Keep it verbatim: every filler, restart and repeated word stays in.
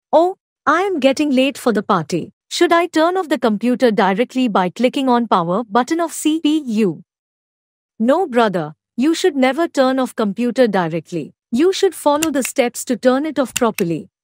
Oh, I am getting late for the party. Should I turn off the computer directly by clicking on power button of C P U? No brother, you should never turn off computer directly. You should follow the steps to turn it off properly.